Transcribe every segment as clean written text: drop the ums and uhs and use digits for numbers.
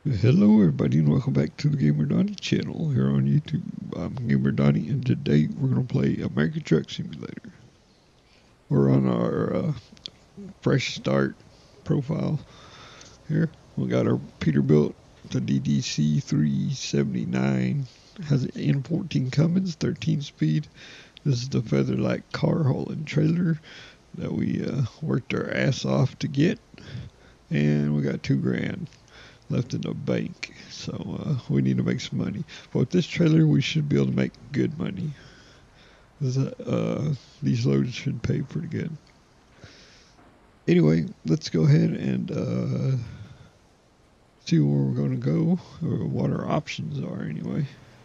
Hello everybody and welcome back to the Gamer Donnie channel here on YouTube. I'm Gamer Donnie and today we're going to play American Truck Simulator. We're on our fresh start profile here. We got our Peterbilt, the DDC 379, has an N14 Cummins 13 speed. This is the Featherlight car hauling trailer that we worked our ass off to get, and we got $2,000 left in the bank, so we need to make some money. But with this trailer we should be able to make good money. These loads should pay pretty good. Anyway, let's go ahead and see where we're going to go, or what our options are anyway,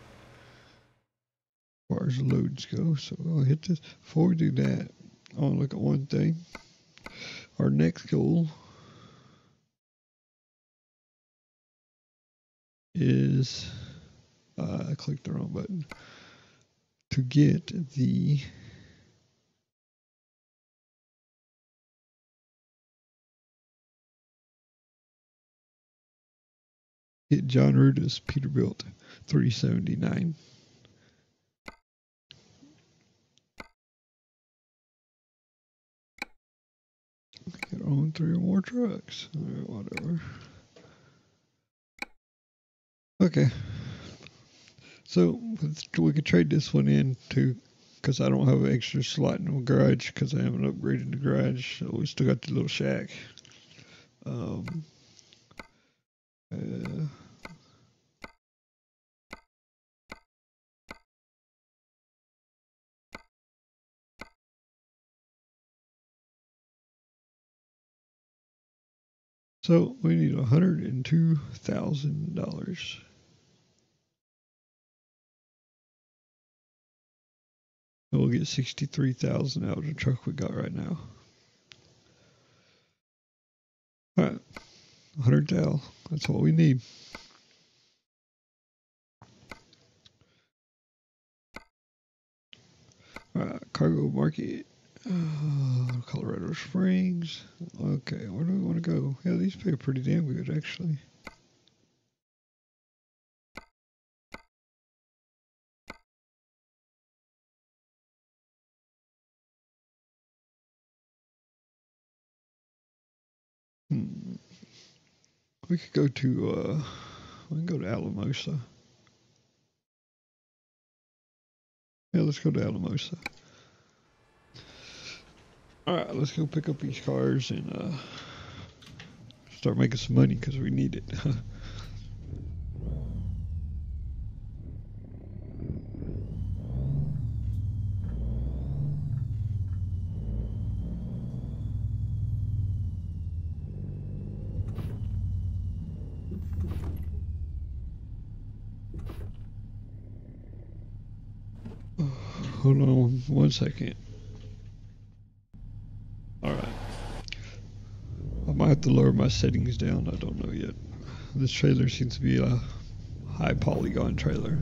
as far as the loads go. So I'll hit this. Before we do that, I want to look at one thing. Our next goal is, I clicked the wrong button, to get the John Ruda's Peterbilt 379. Get on 3 or more trucks, or whatever. Okay, so we could trade this one in too, because I don't have an extra slot in the garage because I haven't upgraded the garage. So we still got the little shack. So we need $102,000. We'll get 63,000 out of the truck we got right now. All right, 100,000. That's what we need. All right, cargo market. Colorado Springs. Okay, where do we want to go? Yeah, these pay pretty damn good, actually. We could go to, we can go to Alamosa. Yeah, let's go to Alamosa. Alright, let's go pick up these cars and start making some money because we need it. Hold on 1 second. Alright. I might have to lower my settings down, I don't know yet. This trailer seems to be a high polygon trailer.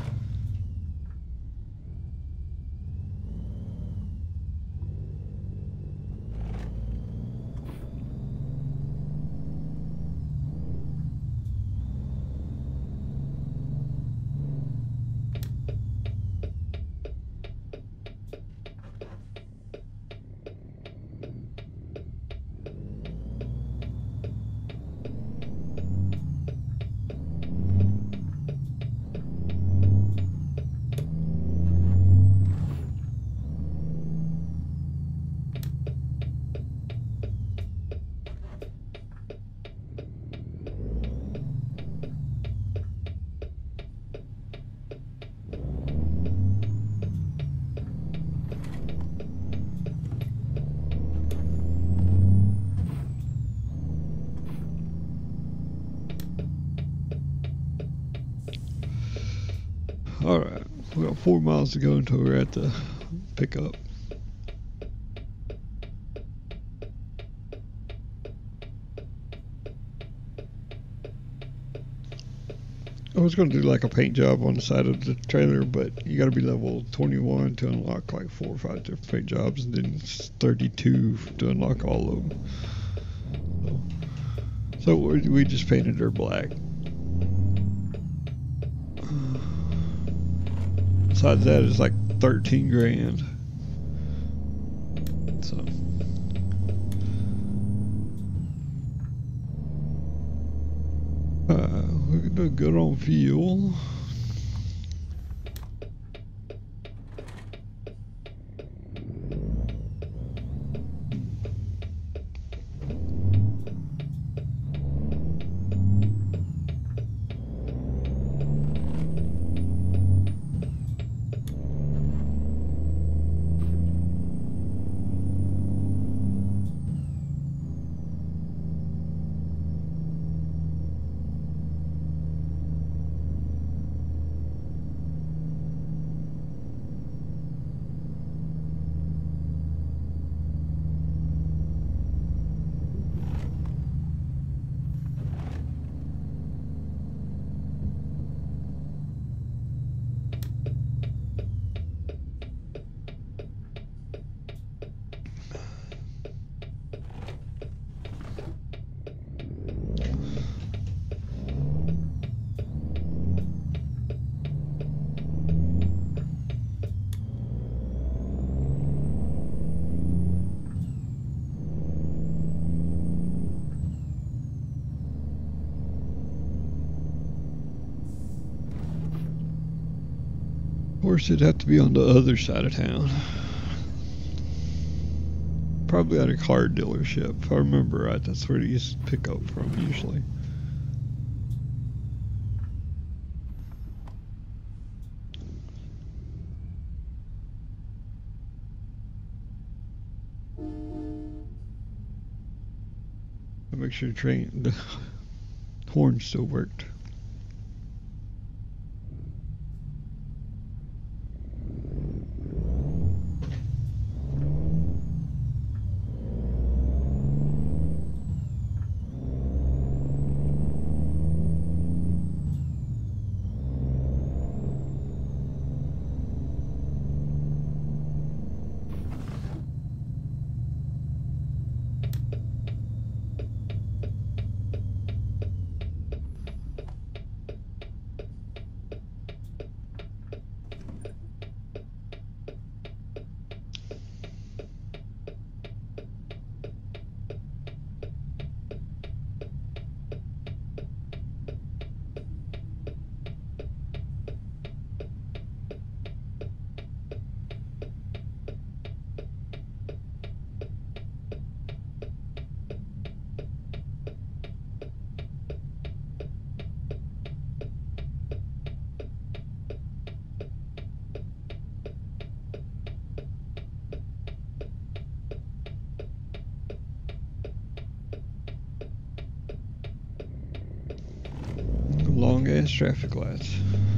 Alright, we got 4 miles to go until we're at the pickup. I was going to do like a paint job on the side of the trailer, but you got to be level 21 to unlock like 4 or 5 different paint jobs, and then 32 to unlock all of them. So we just painted her black. Besides that, it's like 13 grand. So. We're gonna do good on fuel. Of course, it'd have to be on the other side of town. Probably at a car dealership. If I remember right, that's where they used to pick up from usually. Make sure the horn still worked. Long ass traffic lights.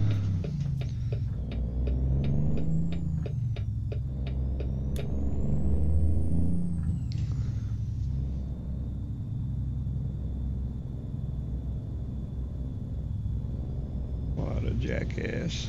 What a jackass.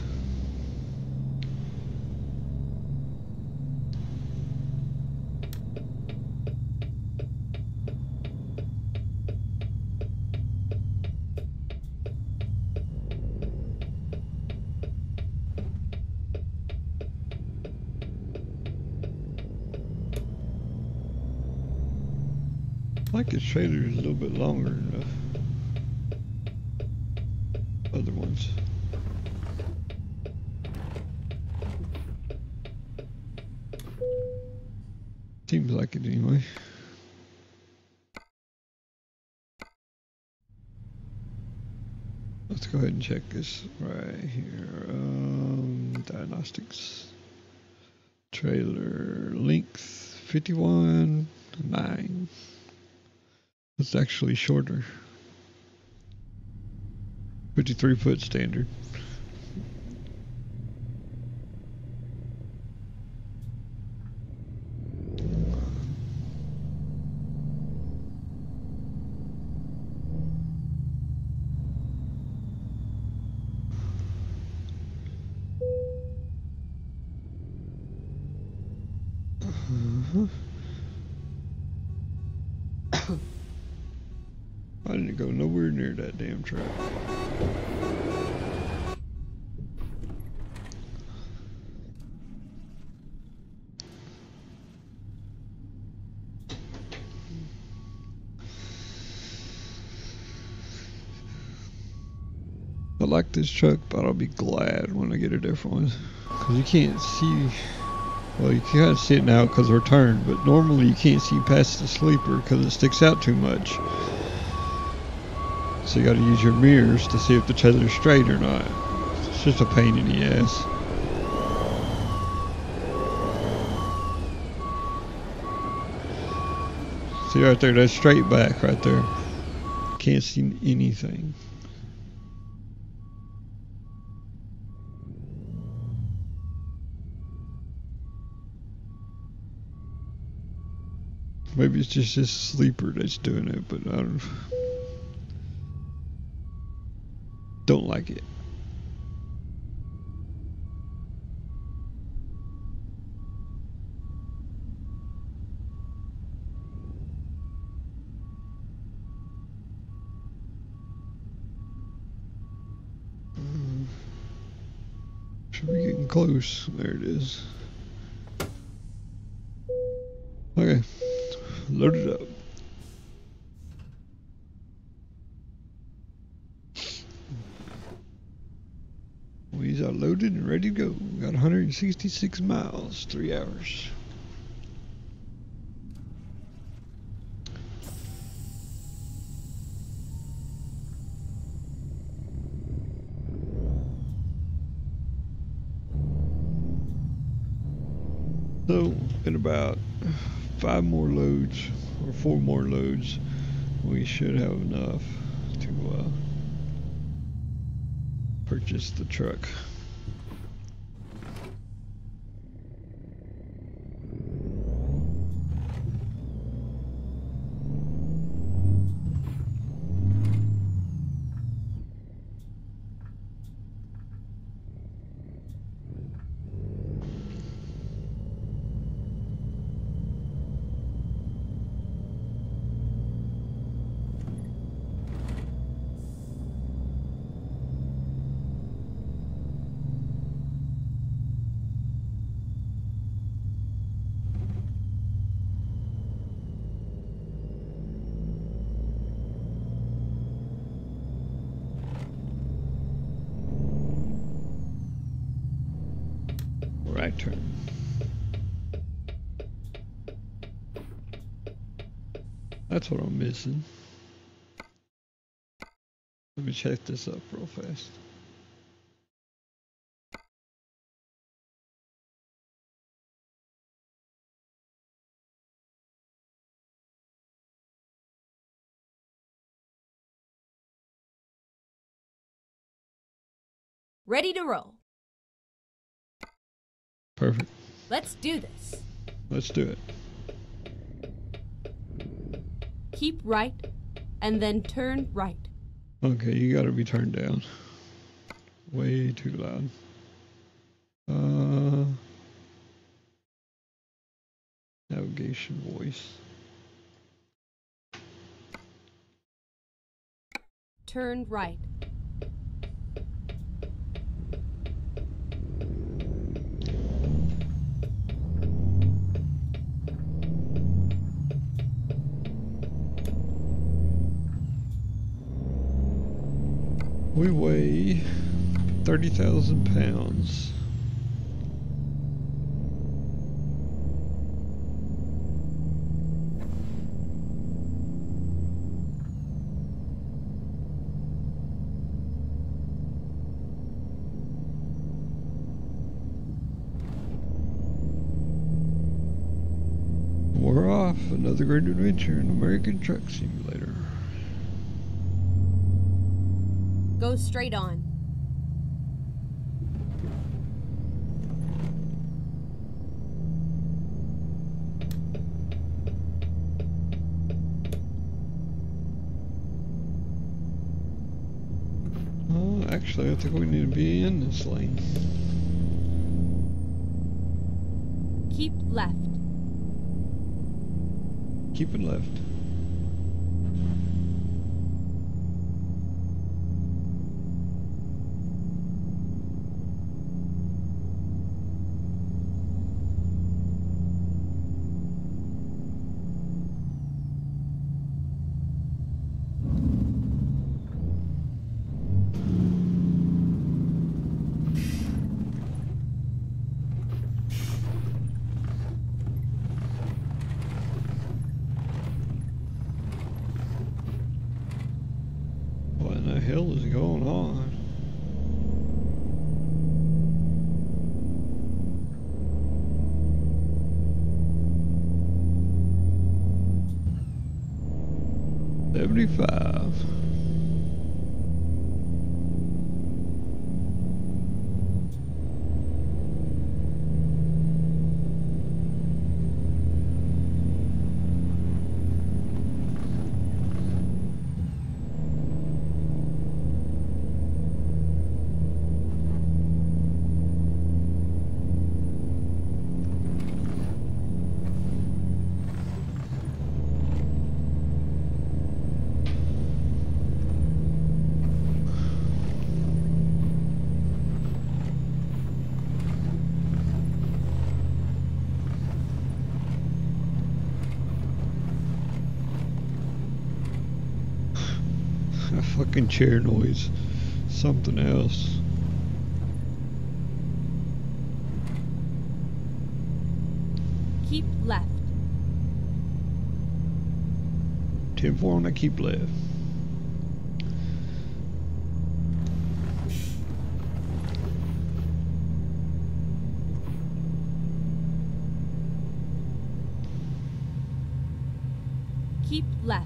I like his trailer is a little bit longer than the other ones. Seems like it anyway. Let's go ahead and check this right here. Diagnostics. Trailer length 51.9. It's actually shorter. 53-foot standard. I didn't go nowhere near that damn truck. I like this truck, but I'll be glad when I get a different one. Because you can't see, well, you can kind of see it now because we're turned, but normally you can't see past the sleeper because it sticks out too much. So you got to use your mirrors to see if the trailer's straight or not. It's just a pain in the ass. See right there, that's straight back right there. Can't see anything. Maybe it's just this sleeper that's doing it, but I don't like it. Should be getting close. There it is. Okay, load it up. These are loaded and ready to go. We got 166 miles, 3 hours. So, in about 5 more loads, or 4 more loads, we should have enough to purchase the truck. Right turn. That's what I'm missing. Let me check this up real fast. Ready to roll. Perfect. Let's do this. Let's do it. Keep right, and then turn right. Okay, you gotta be turned down. Way too loud. Navigation voice. Turn right. We weigh 30,000 pounds. We're off. Another great adventure in American Truck Simulator. Go straight on. Actually, I think we need to be in this lane. Keep left. Keep it left. hell is going on? $75. A fucking chair noise. Something else. Keep left. 10-4 on that keep left. Keep left.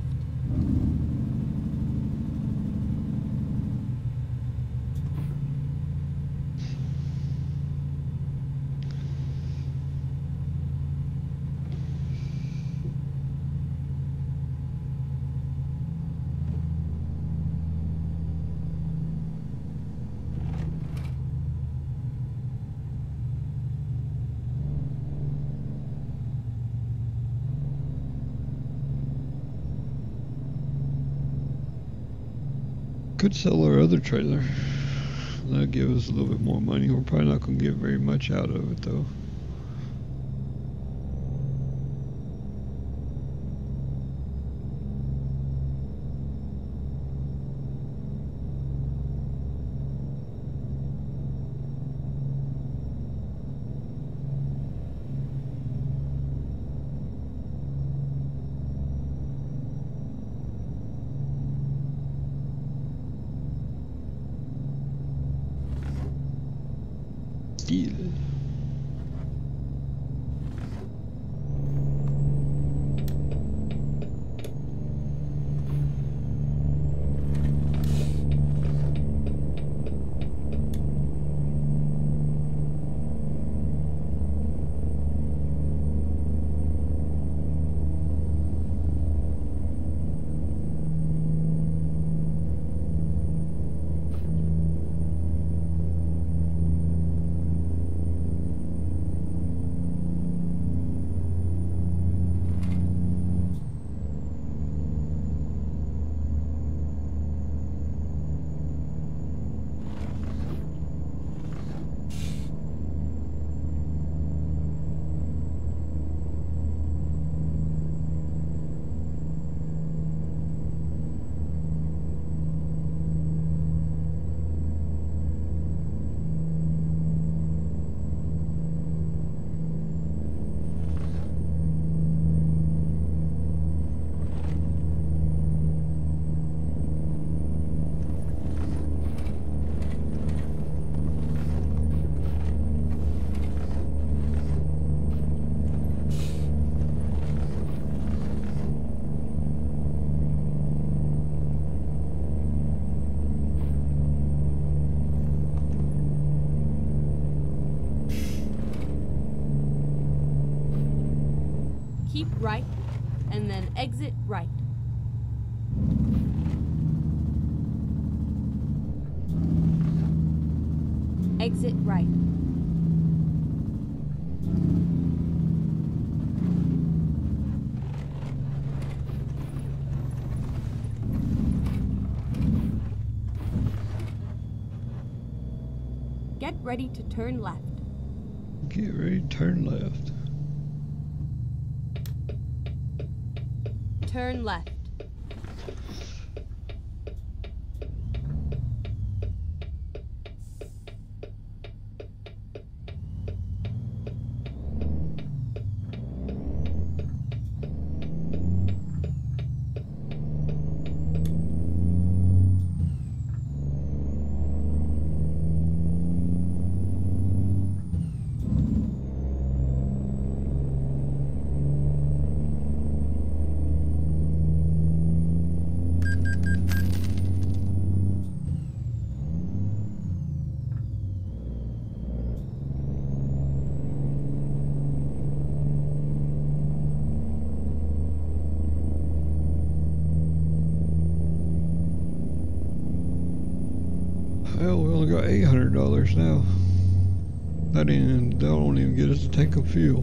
Could sell our other trailer. That'll give us a little bit more money. We're probably not going to get very much out of it though. Yeah. Keep right, and then exit right. Exit right. Get ready to turn left. Get ready to turn left. Turn left. Well, we only got $800 now. That don't even get us a tank of fuel.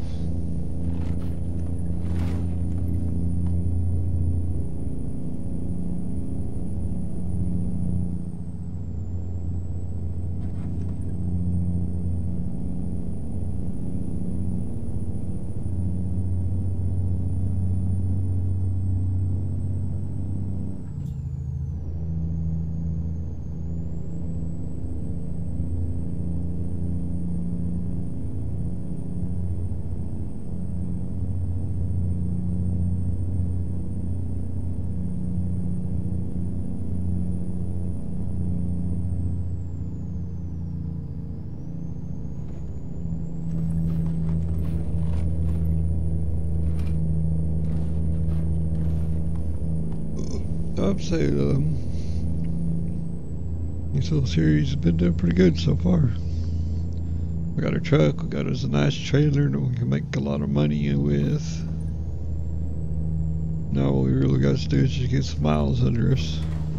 I'd say this little series has been doing pretty good so far. We got our truck, we got us a nice trailer that we can make a lot of money with. Now all we really got to do is just get some miles under us.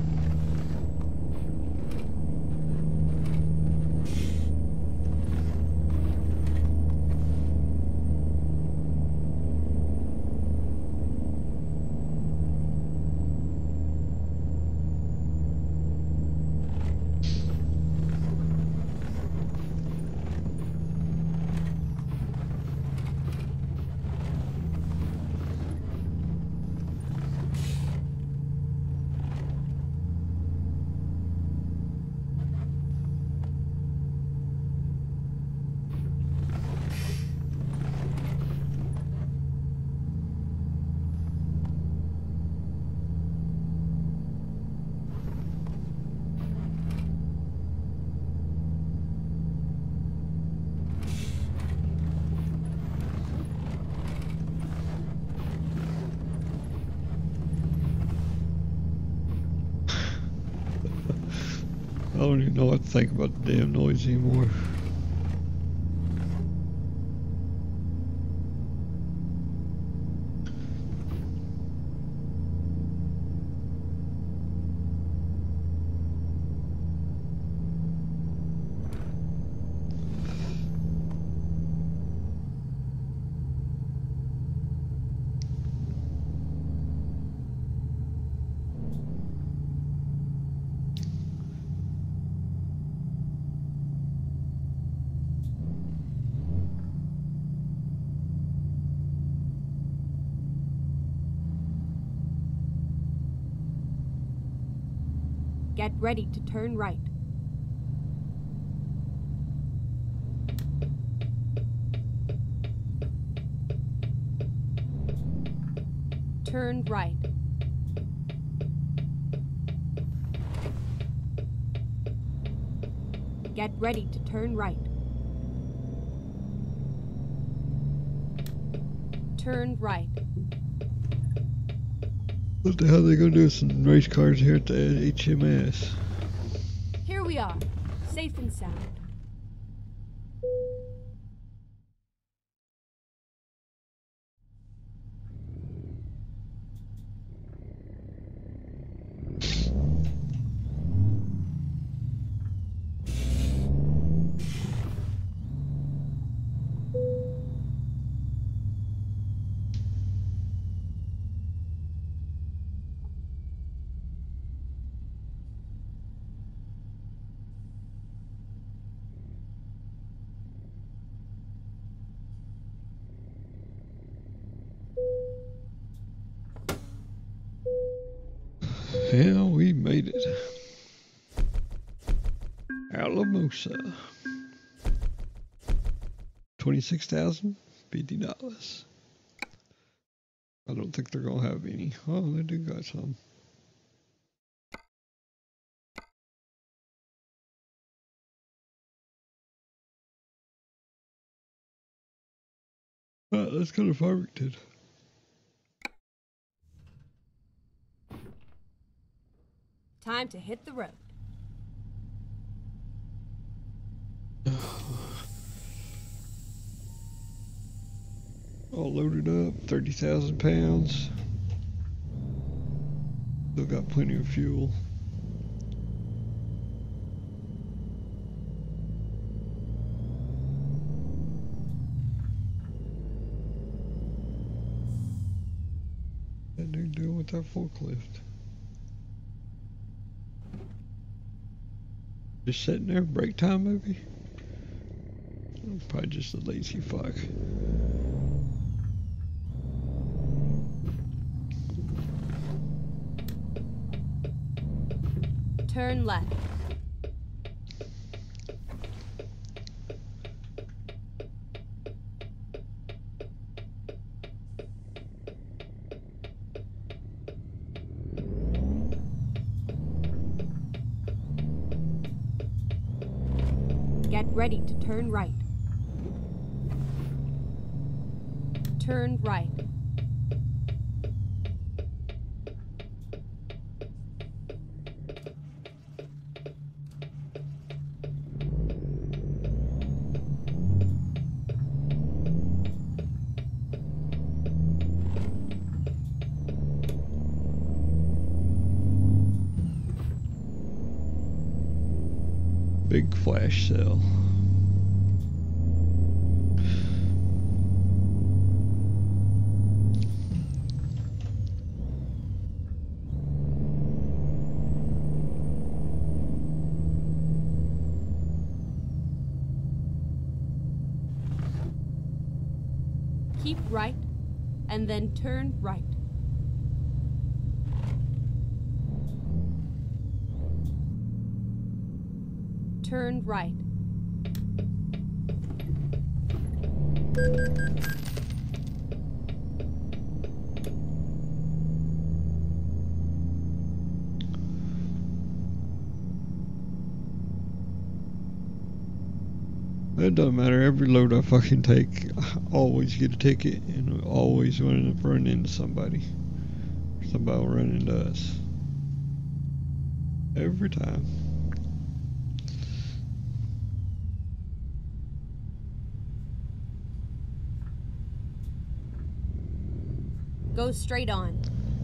I don't even know what to think about the damn noise anymore. Get ready to turn right. Turn right. Get ready to turn right. Turn right. What the hell are they gonna do with some race cars here at the HMS? Here we are, safe and sound. Hell, we made it. Alamosa. $26,050. I don't think they're gonna have any. Oh, they do got some. Let's go to Farmington. Time to hit the road. All loaded up, 30,000 pounds. Still got plenty of fuel. with that forklift? Just sitting there, break time maybe? Probably just a lazy fuck. Turn left. Get ready to turn right. Turn right. Big flash sale. Keep right and then turn right. Turn right. It doesn't matter. Every load I fucking take, I always get a ticket and I always run into somebody. Somebody will run into us. Every time. Go straight on.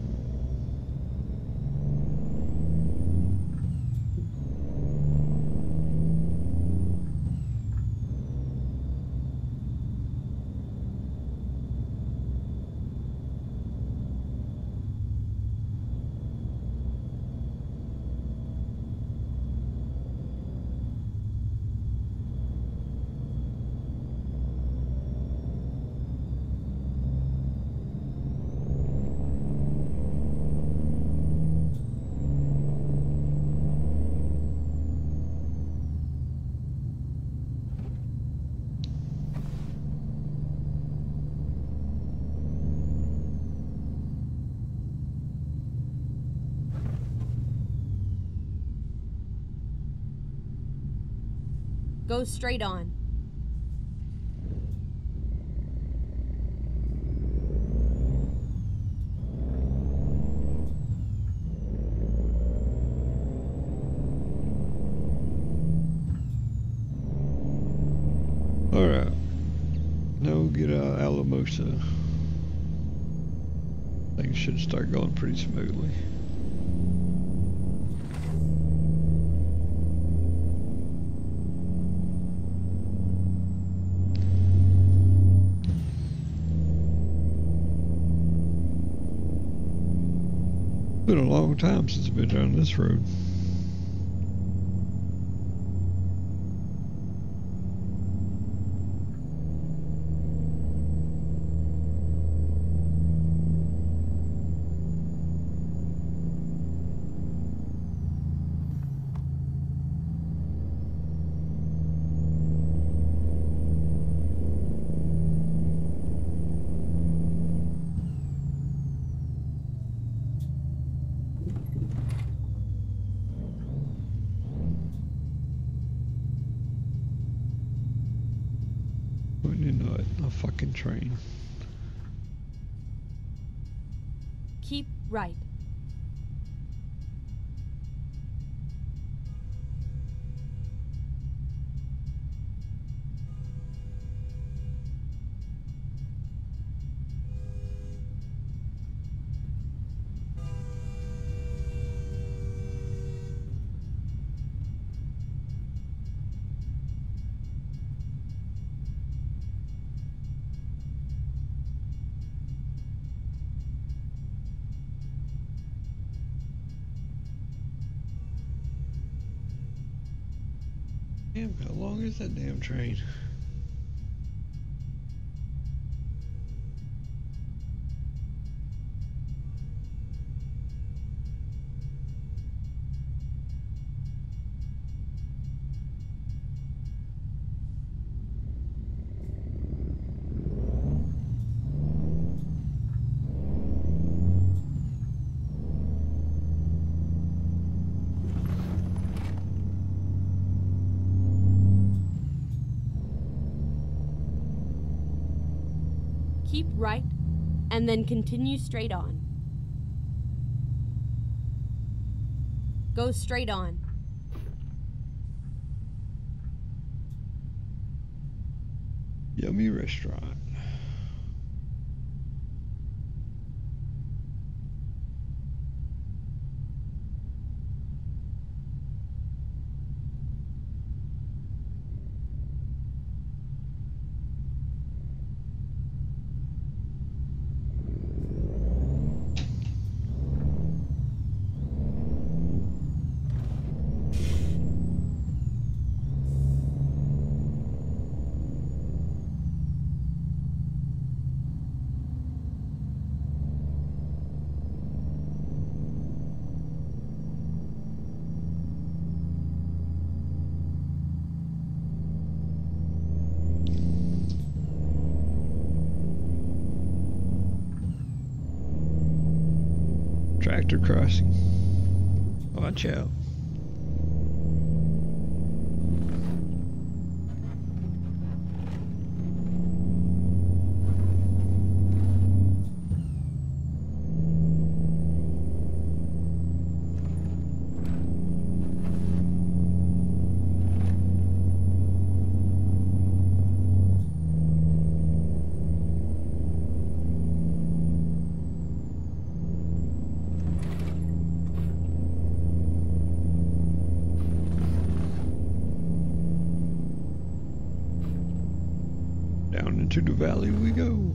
Go straight on. Alright. Now we'll get Alamosa. Things should start going pretty smoothly. Been a long time since I've been down this road. Wouldn't you know it? A fucking train. Keep right. Damn, how long is that damn train? Keep right and then continue straight on. Go straight on. Yummy restaurant. Tractor crossing. Watch out. Down into the valley we go.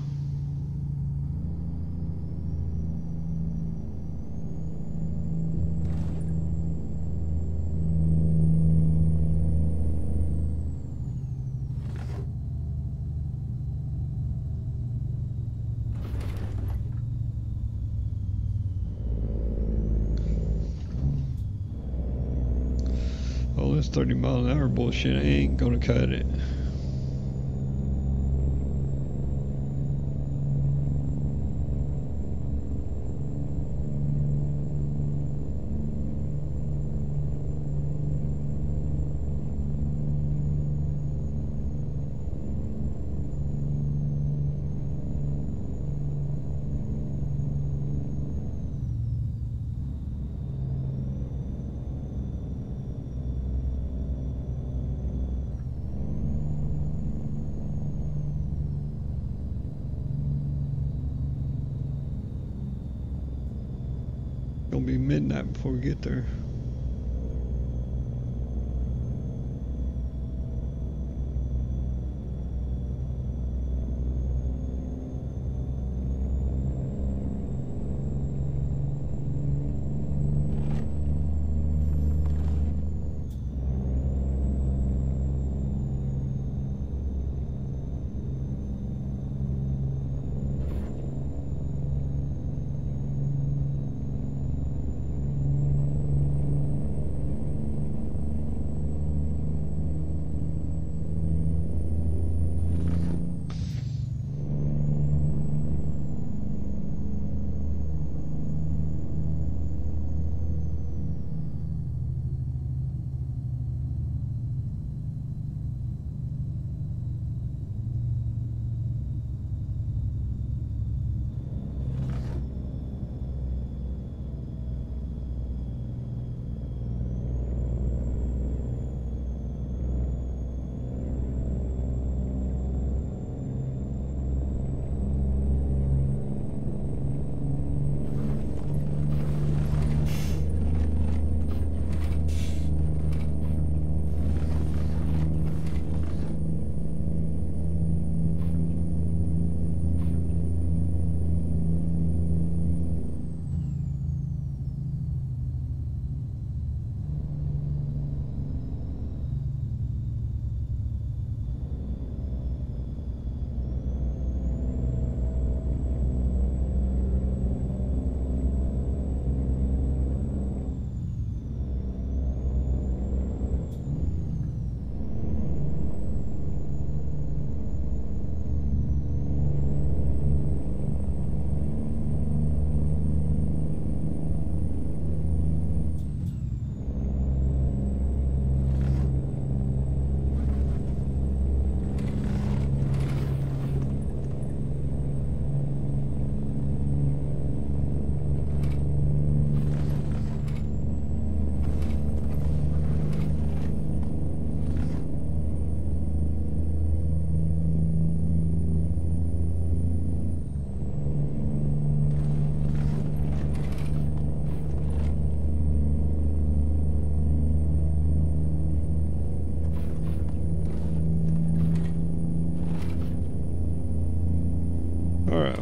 All this 30-mile-an-hour bullshit ain't gonna cut it. Gonna be midnight before we get there.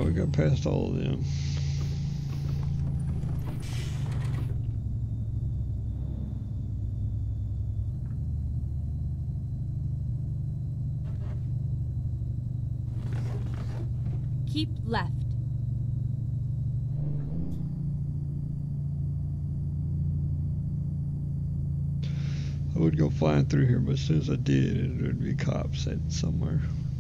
Alright, we got past all of them. Keep left. I would go flying through here, but as soon as I did, there'd be cops at somewhere.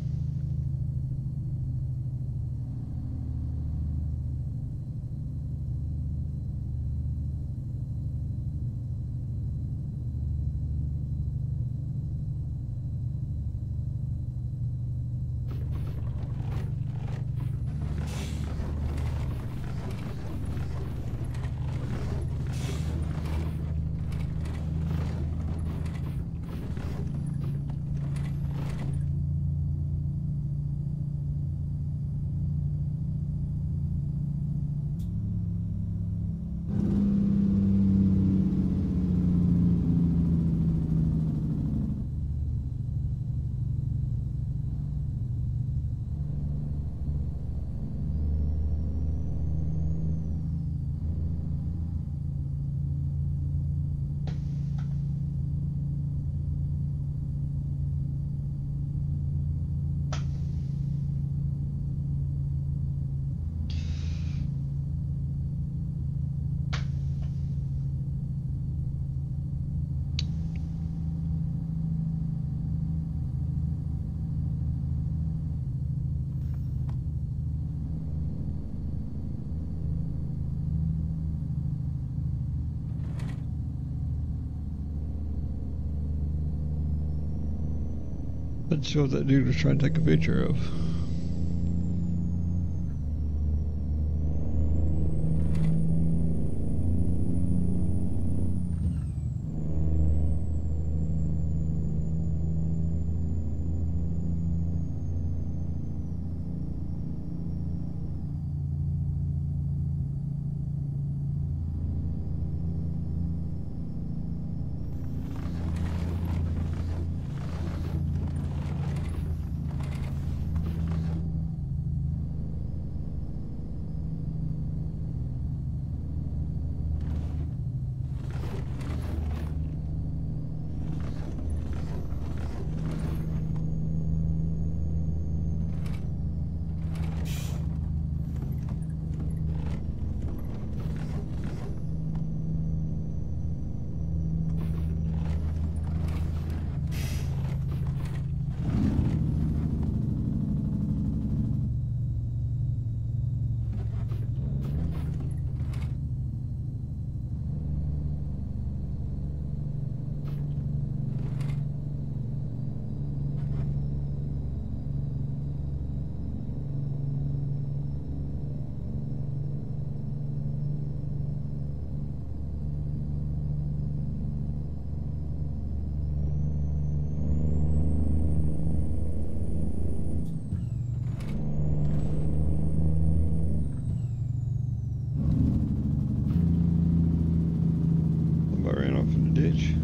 That's what that dude was trying to take a picture of. Somebody ran off in the ditch.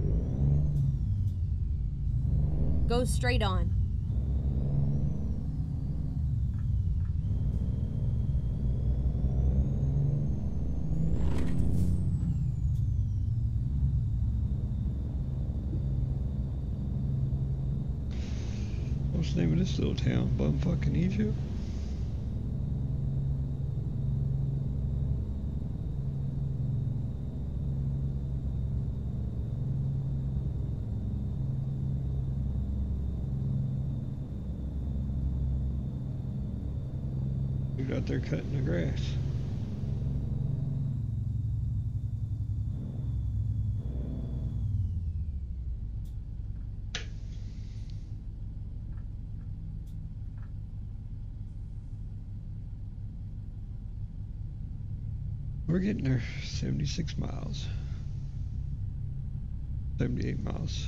Go straight on. What's the name of this little town? Bumfucking Egypt? Dude out there cutting the grass. We're getting there. 76 miles. 78 miles.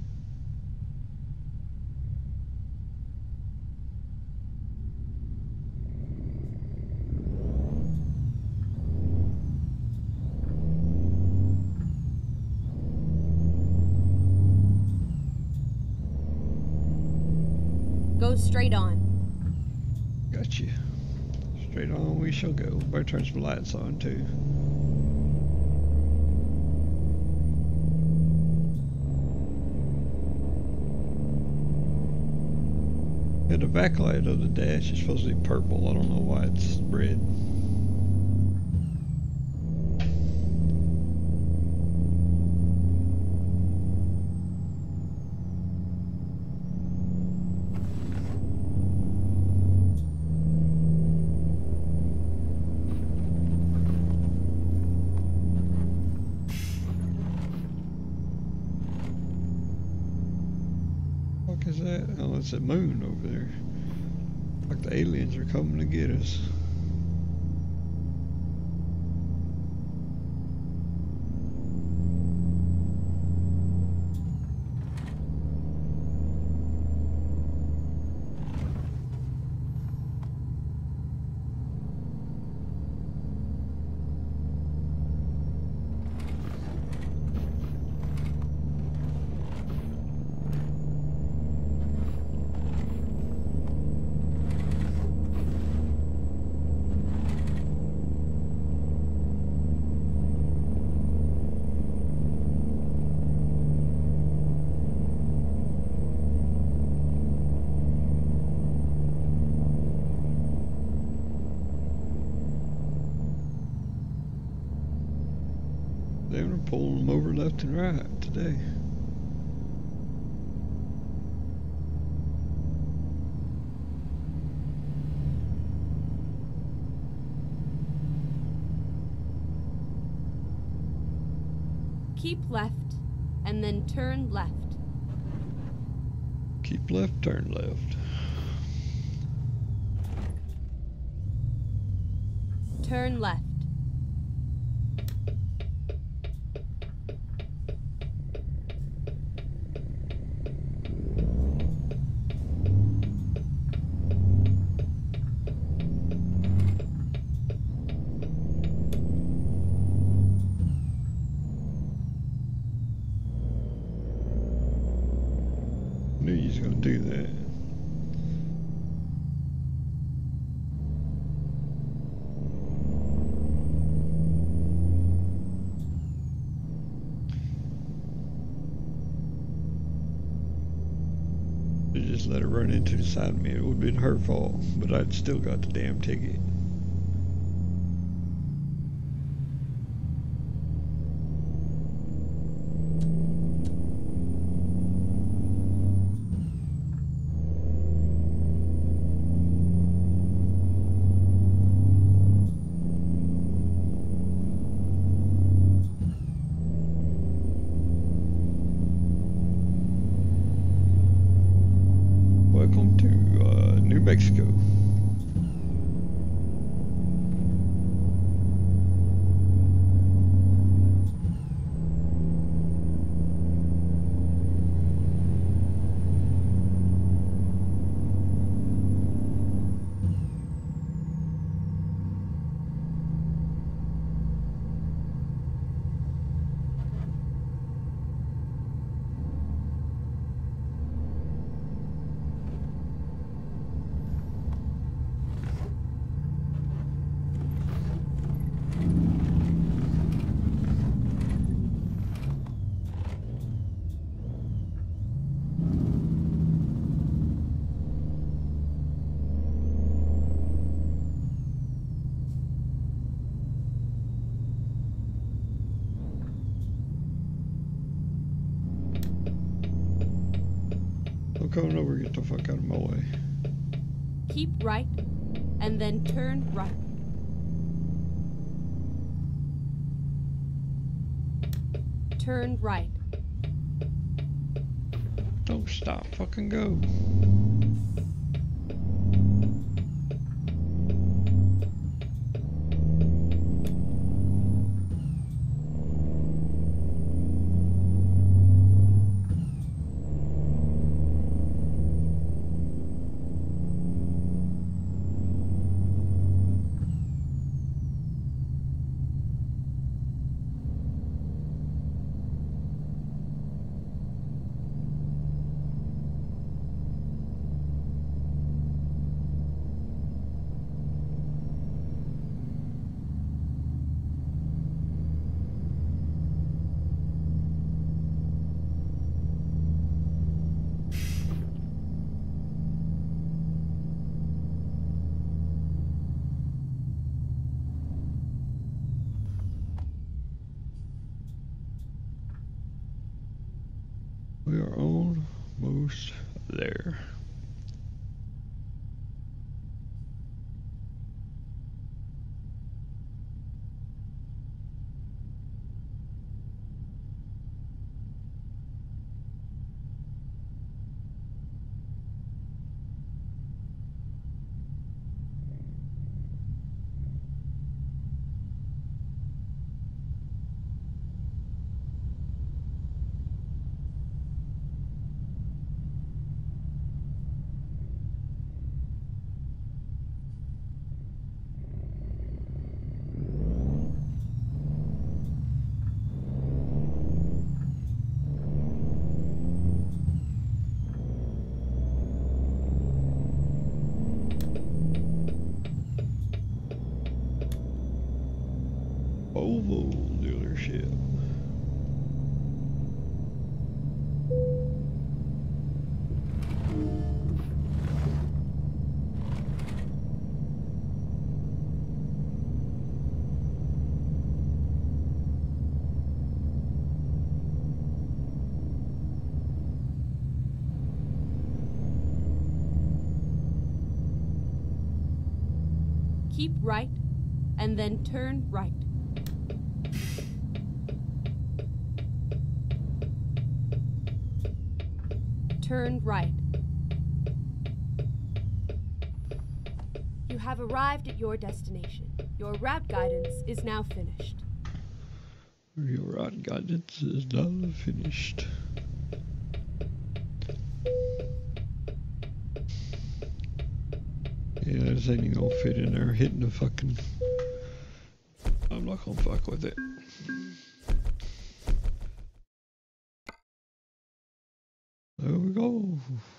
Go straight on. Got you. Straight on we shall go. Better turn some lights on too. Yeah, the backlight of the dash is supposed to be purple. I don't know why it's red. What is that? Oh, it's a moon over there. Like the aliens are coming to get us. They were pulling them over left and right today. Keep left and then turn left. Keep left, turn left. Turn left. Knew you was gonna do that. They just let her run into the side of me. It would have been her fault, but I'd still got the damn ticket. Welcome to New Mexico. coming over. Get the fuck out of my way. Keep right, and then turn right. Turn right. Don't stop. Fucking go. We are almost there. Volvo dealership. Keep right, and then turn right. Turn right. You have arrived at your destination. Your route guidance is now finished. Your route guidance is now finished. Yeah, this ain't even gonna fit in there. Hitting the fucking. I'm not gonna fuck with it. There we go.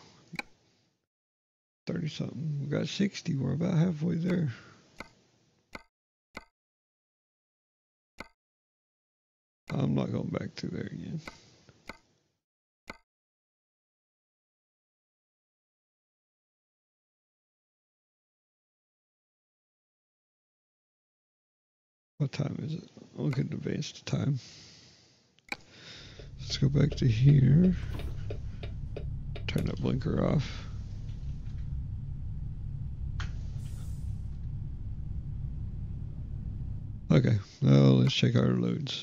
30 something. We got 60. We're about halfway there. I'm not going back through there again. What time is it? I'll get advanced time. Let's go back to here. Turn that blinker off. Okay, now let's check our loads.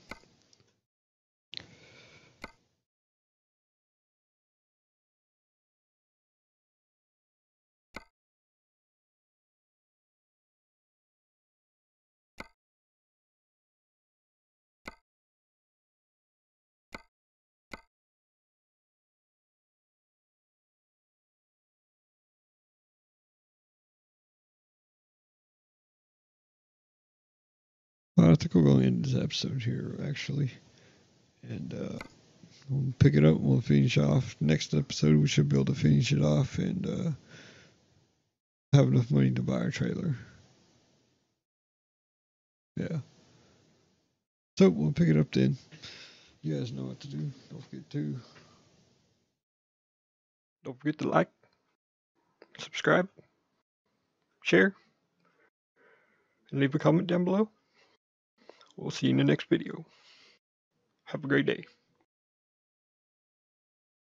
Well, I think we're going to end this episode here, actually. And we'll pick it up and we'll finish off. Next episode, we should be able to finish it off and have enough money to buy our trailer. Yeah. So we'll pick it up then. You guys know what to do. Don't forget to like, subscribe, share, and leave a comment down below. We'll see you in the next video. Have a great day.